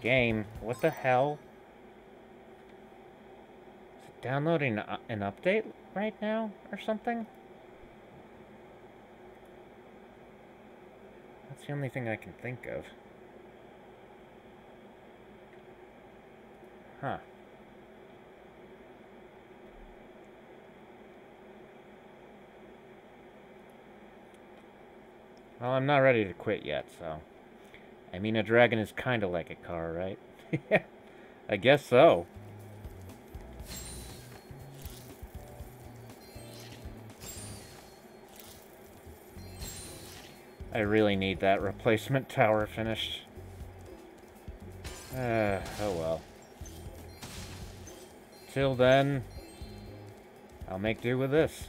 Game, what the hell? Is it downloading an update right now or something? That's the only thing I can think of. Huh. Well, I'm not ready to quit yet, so... I mean, a dragon is kind of like a car, right? I guess so. I really need that replacement tower finished. Oh well. Till then, I'll make do with this.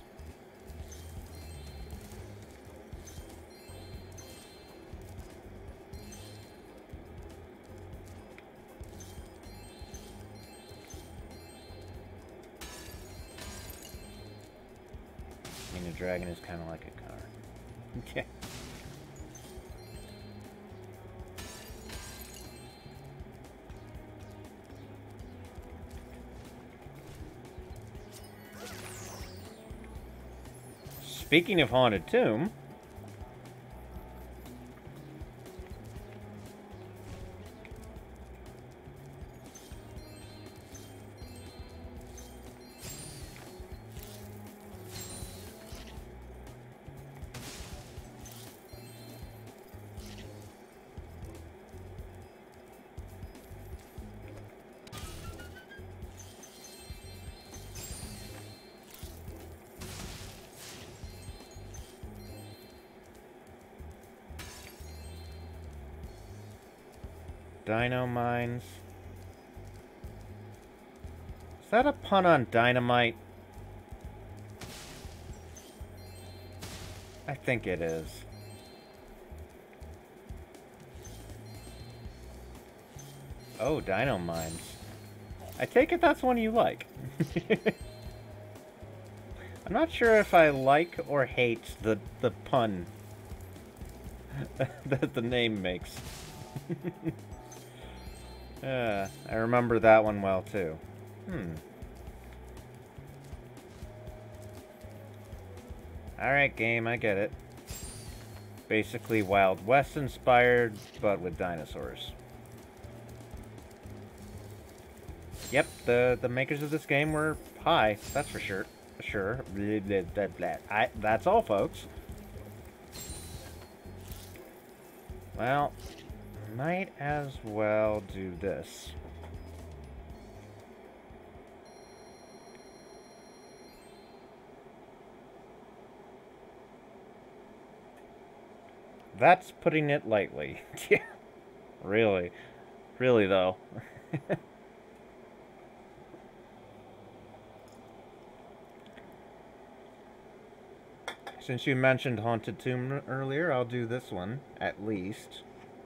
I mean, a dragon is kind of like a car. Okay. Speaking of Haunted Tomb... Dino Mines. Is that a pun on dynamite? I think it is. Oh, Dino Mines. I take it that's one you like. I'm not sure if I like or hate the pun that the name makes. I remember that one well, too. Alright, game, I get it. Basically Wild West inspired, but with dinosaurs. Yep, the makers of this game were high, that's for sure. Blah, blah, blah, blah. That's all, folks. Well, might as well do this. That's putting it lightly. Yeah. Really. Really, though. Since you mentioned Haunted Tomb earlier, I'll do this one, at least.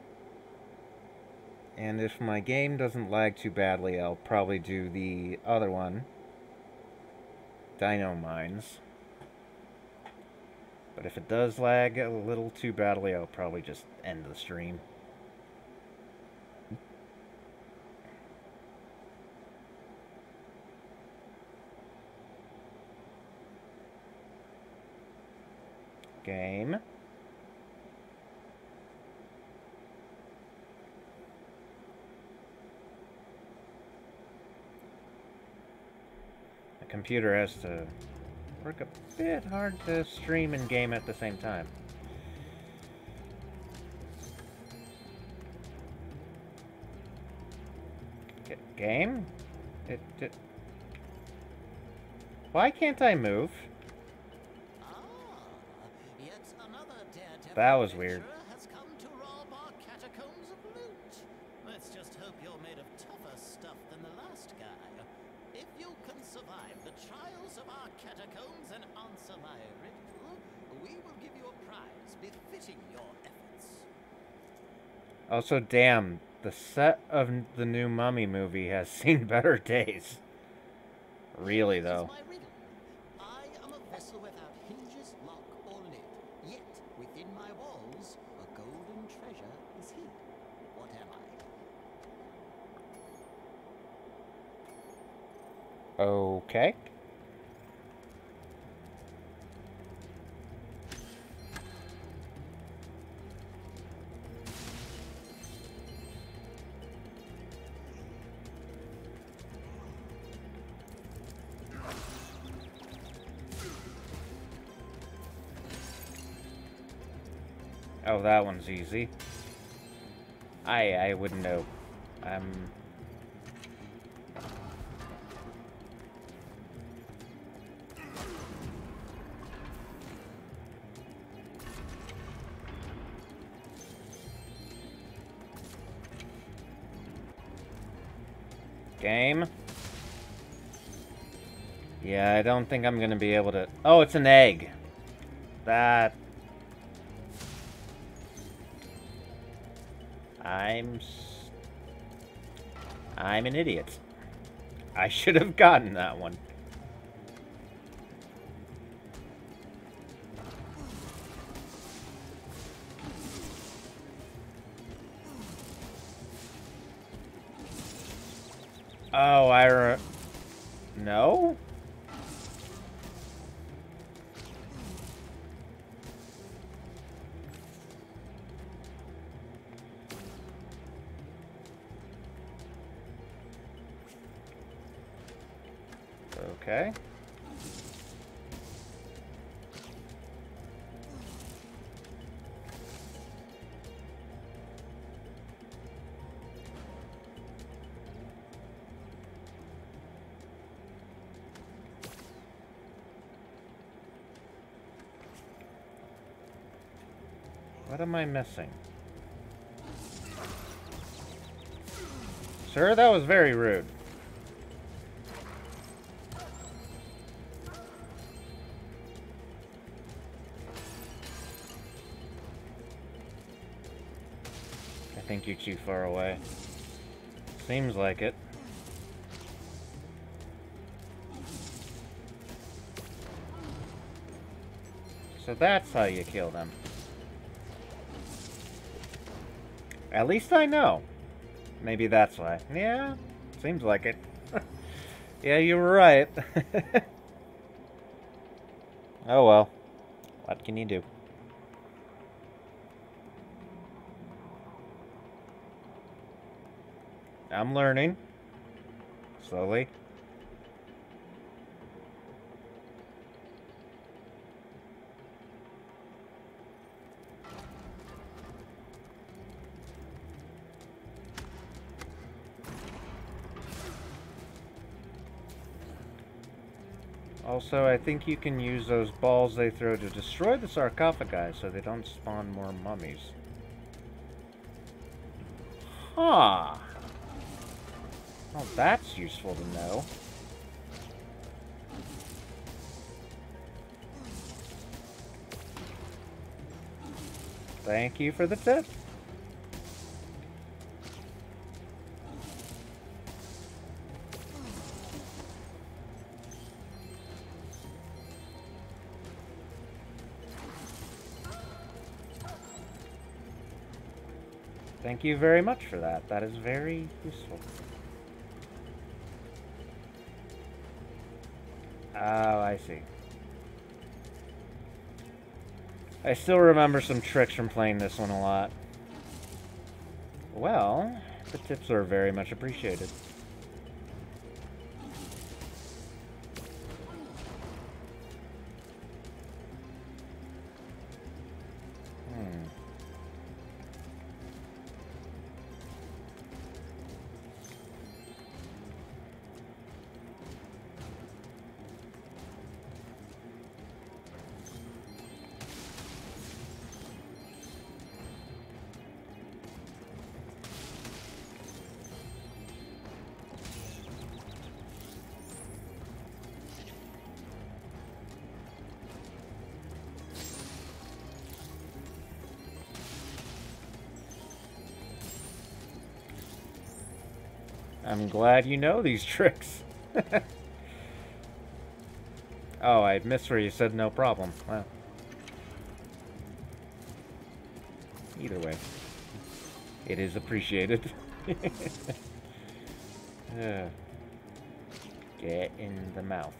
And if my game doesn't lag too badly, I'll probably do the other one. Dino Mines. But if it does lag a little too badly, I'll probably just end the stream. Game. The computer has to work a bit hard to stream and game at the same time. Game? Why can't I move? That was weird. Has come to rob our catacombs of loot. Let's just hope you're made of tougher stuff than the last guy. If you can survive the trials of our catacombs and answer my riddle, we will give you a prize befitting your efforts. Also, damn, the set of the new Mummy movie has seen better days. Really, though. I am a vessel without hinges, lock, or lid. Yet, within my walls, a golden treasure is hid. What am I? Okay. Oh, that one's easy. I wouldn't know. Game? Yeah, I don't think I'm gonna be able to... Oh, it's an egg. That... I'm an idiot. I should have gotten that one. Oh, No? Okay. What am I missing? Sir, that was very rude. I think you're too far away. Seems like it. So that's how you kill them. At least I know. Maybe that's why. Yeah, seems like it. Yeah, you were right. Oh well. What can you do? I'm learning. Slowly. Also, I think you can use those balls they throw to destroy the sarcophagi so they don't spawn more mummies. Huh. Well, that's useful to know. Thank you for the tip. Thank you very much for that. That is very useful. Oh, I see. I still remember some tricks from playing this one a lot. Well, the tips are very much appreciated. I'm glad you know these tricks. Oh, I missed where you said no problem. Wow. Either way, it is appreciated. Yeah. Get in the mouth.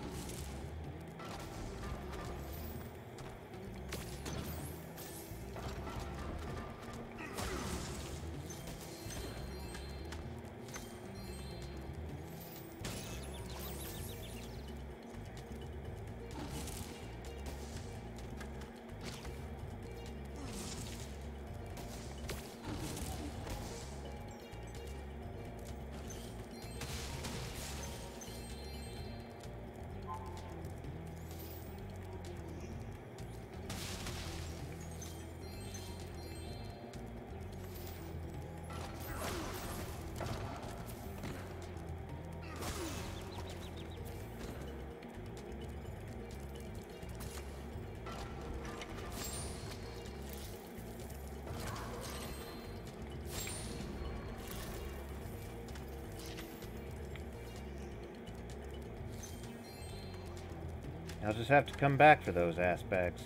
I'll just have to come back for those aspects.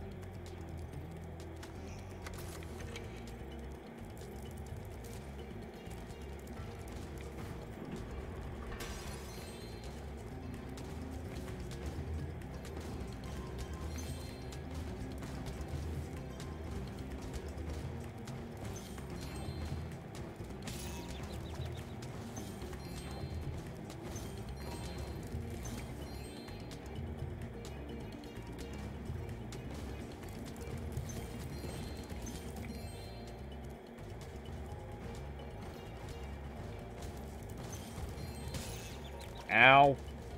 Ow.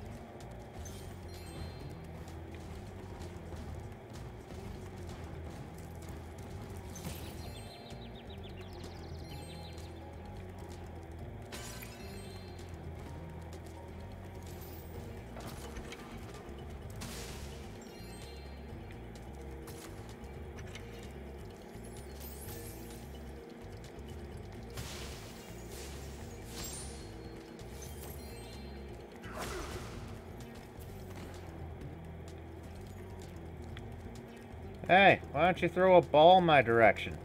Hey, why don't you throw a ball my direction?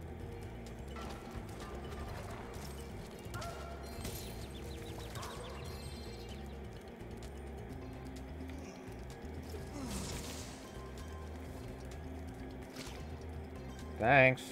Thanks.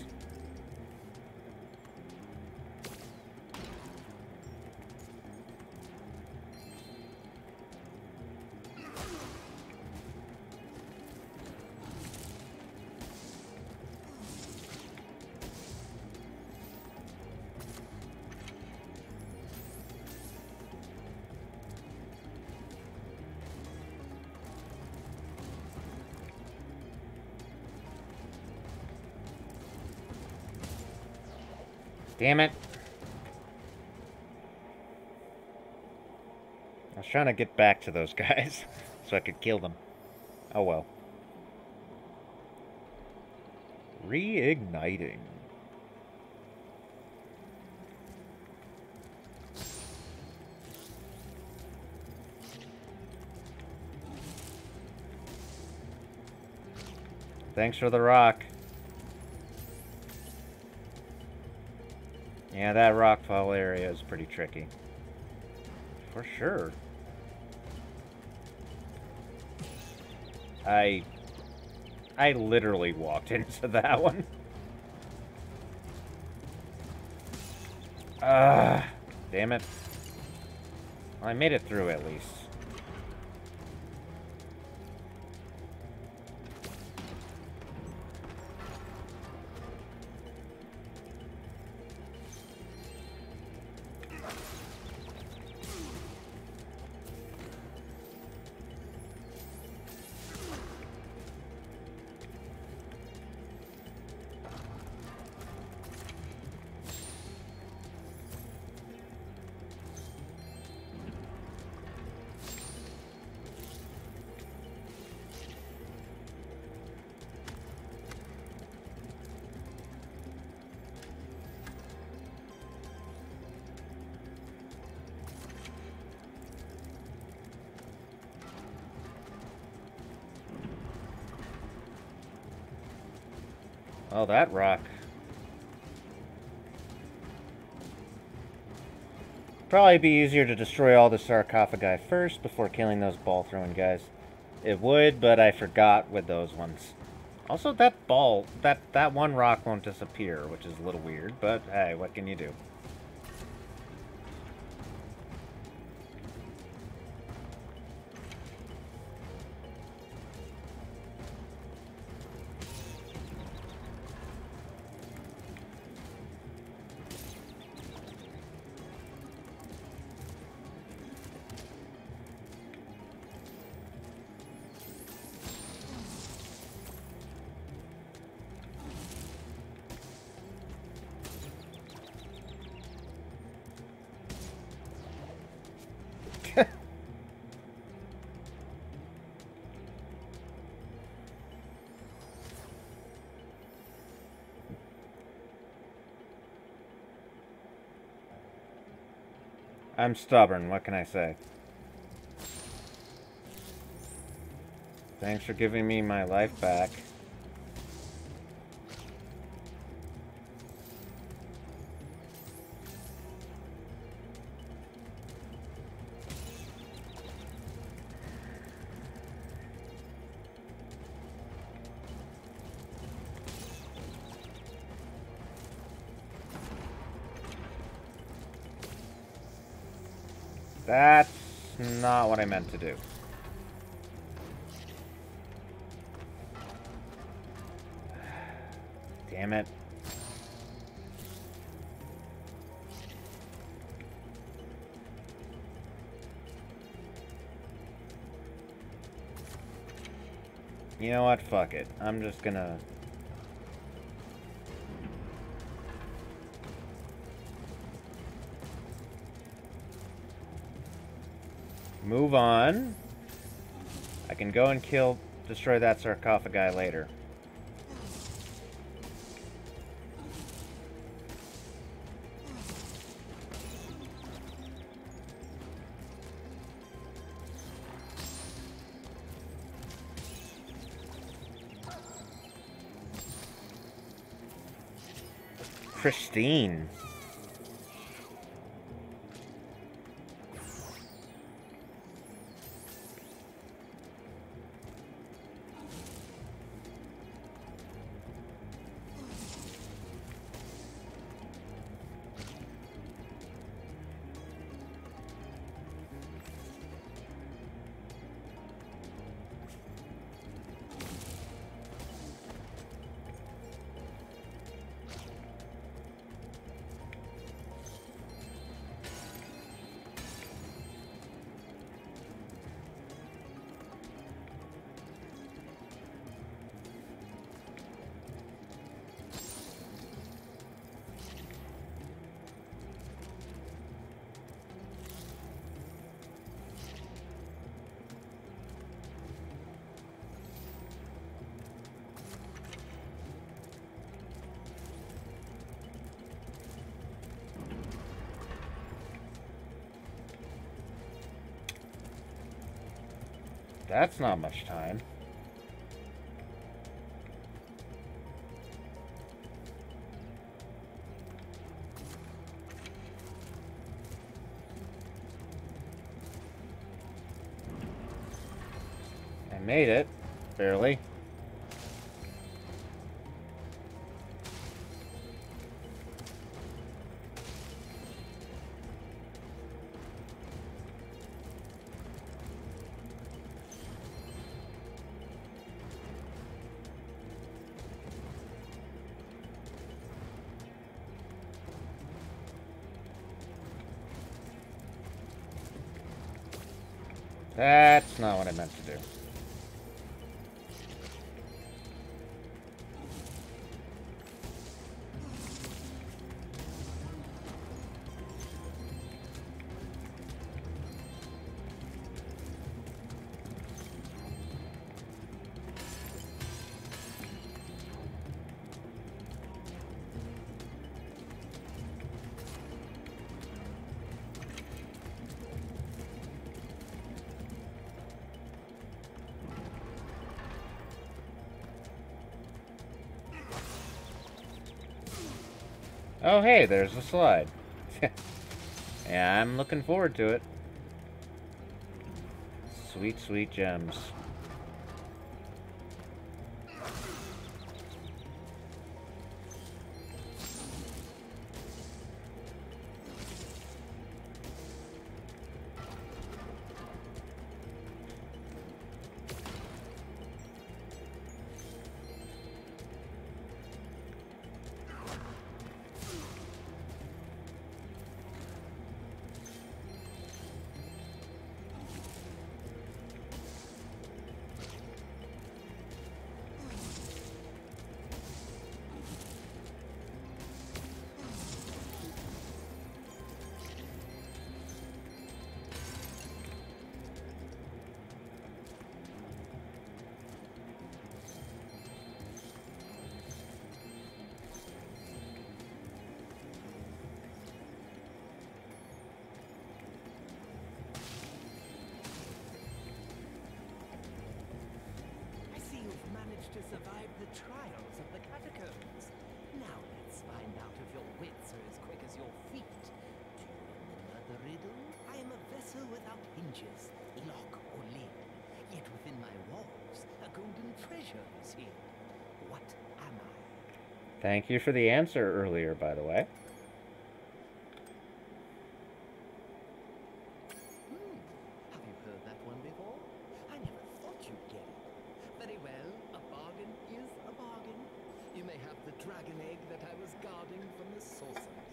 Damn it. I was trying to get back to those guys so I could kill them. Oh well. Reigniting. Thanks for the rock. Yeah, that rockfall area is pretty tricky. For sure. I literally walked into that one. Damn it. Well, I made it through at least. Oh, that rock. Probably be easier to destroy all the sarcophagi first before killing those ball-throwing guys. It would, but I forgot with those ones. Also, that ball, that one rock won't disappear, which is a little weird, but hey, what can you do? I'm stubborn, what can I say? Thanks for giving me my life back. That's not what I meant to do. Damn it. You know what? Fuck it. I'm just gonna... move on. I can go and destroy that sarcophagi later. Pristine. That's not much time. I made it, barely. That's not what I meant to do. Oh, hey, there's a slide. Yeah, I'm looking forward to it. Sweet, sweet gems. I see you've managed to survive the trials of the catacombs. Now let's find out if your wits are as quick as your feet. Do you remember the riddle? I am a vessel without hinges, lock or lid. Yet within my walls, a golden treasure is hid. What am I? Thank you for the answer earlier, by the way. Have you heard that one before? I never thought you'd get it. Very well, a bargain is a bargain. You may have the dragon egg that I was guarding from the sorceress.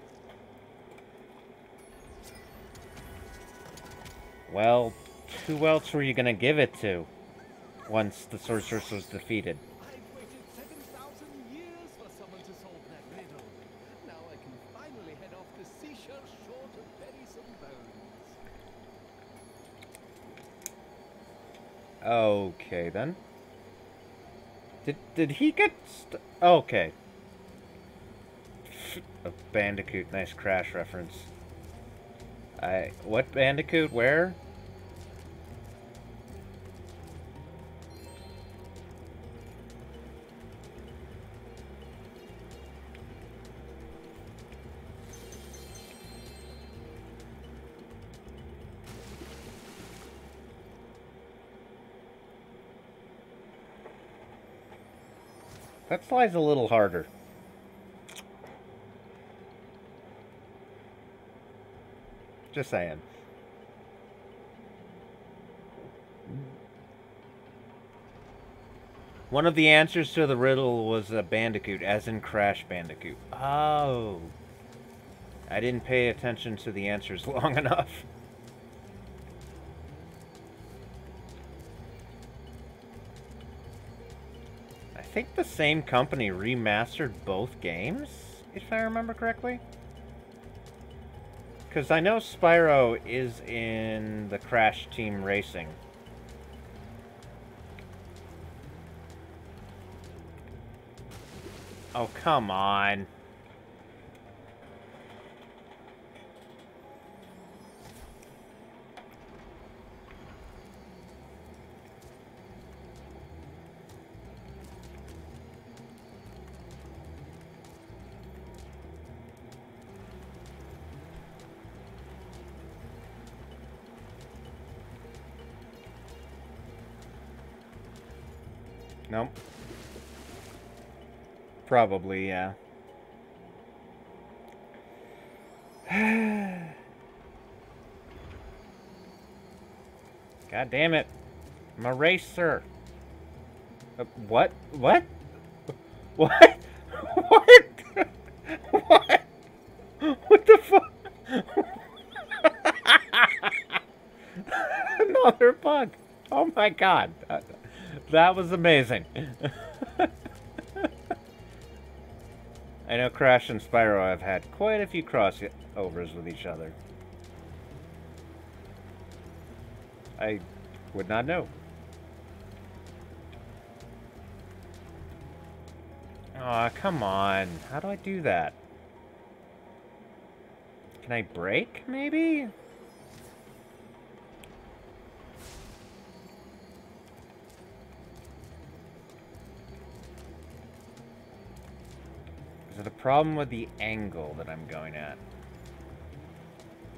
Well, who else were you gonna give it to once the sorceress was defeated? I've waited 7,000 years for someone to solve that riddle. Now I can finally head off to Seashell Shore to bury some bones. Okay, then. Did he get okay. A Bandicoot, nice Crash reference. What Bandicoot? Where? That slide's a little harder. Just saying. One of the answers to the riddle was a Bandicoot, as in Crash Bandicoot. Oh. I didn't pay attention to the answers long enough. I think the same company remastered both games, if I remember correctly. Because I know Spyro is in the Crash Team Racing. Oh, come on. Nope. Probably, yeah. God damn it. I'm a racer. What? What? What? What? What? What the fuck? Another bug. Oh my god. That was amazing. I know Crash and Spyro have had quite a few crossovers with each other. I would not know. Aw, come on. How do I do that? Can I brake, maybe? Is it a problem with the angle that I'm going at?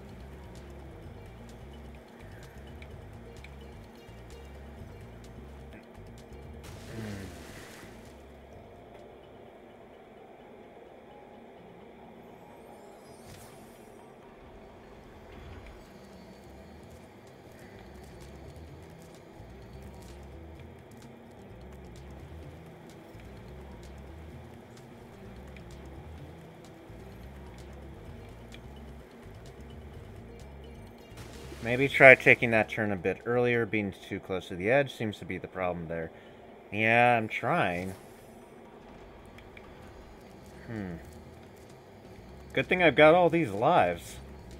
Maybe try taking that turn a bit earlier. Being too close to the edge seems to be the problem there. Yeah, I'm trying. Good thing I've got all these lives.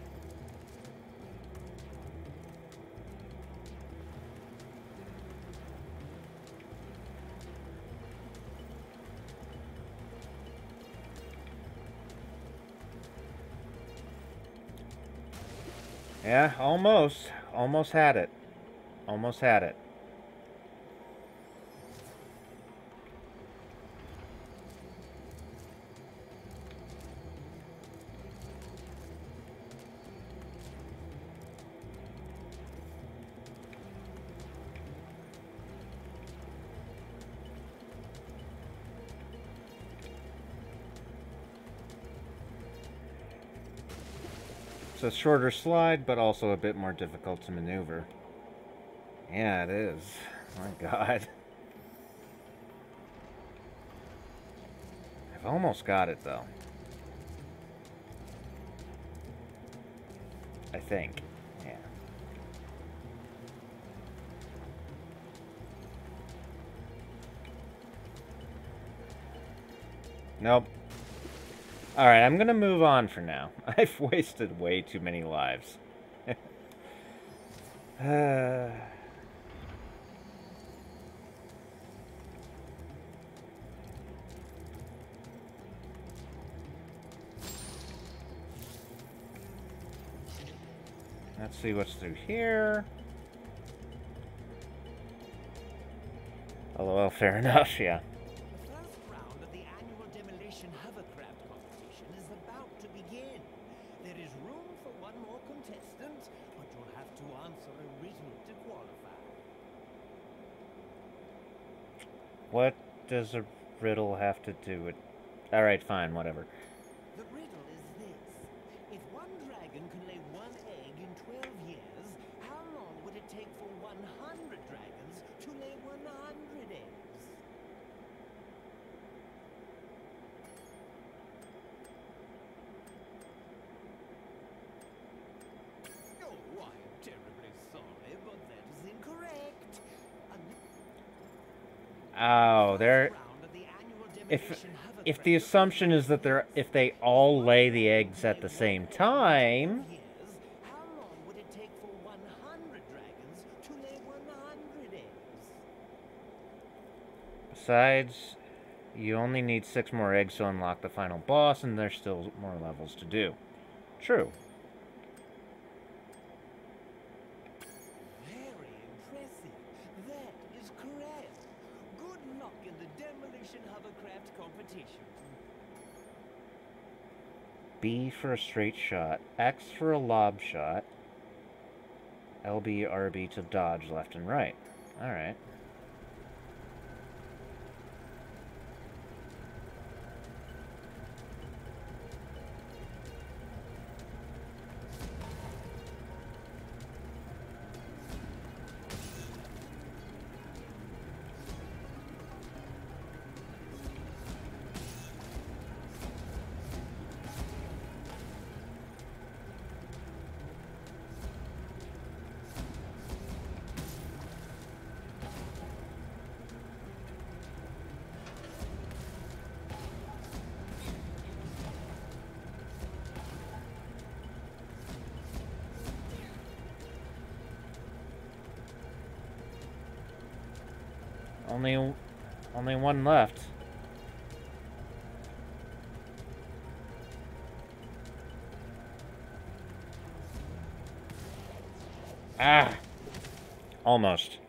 Yeah, almost. Almost had it. Almost had it. It's a shorter slide, but also a bit more difficult to maneuver. Yeah, it is. My god. I've almost got it, though. I think. Yeah. Nope. Alright, I'm gonna move on for now. I've wasted way too many lives. Let's see what's through here. LOL, fair enough, yeah. The first round of the annual Demolition Hovercraft competition is about to begin. There is room for one more contestant, but you'll have to answer a riddle to qualify. What does a riddle have to do with... Alright, fine, whatever. The riddle is this. If one dragon can lay one egg in 12 years, how long would it take for 100 dragons to lay 100 eggs? Oh, I'm terribly sorry, but that is incorrect. Oh, there... Round of the annual If Demolition the Hovercraft assumption is that if they all lay the eggs at the same time... years, how long would it take for 100 dragons to lay 100 eggs? Besides, you only need 6 more eggs to unlock the final boss, and there's still more levels to do. True. Very impressive. That is correct. Good luck in the Demolition Hovercraft competition. B for a straight shot, X for a lob shot, LB, RB to dodge left and right. Alright. Only one left. Ah! Almost.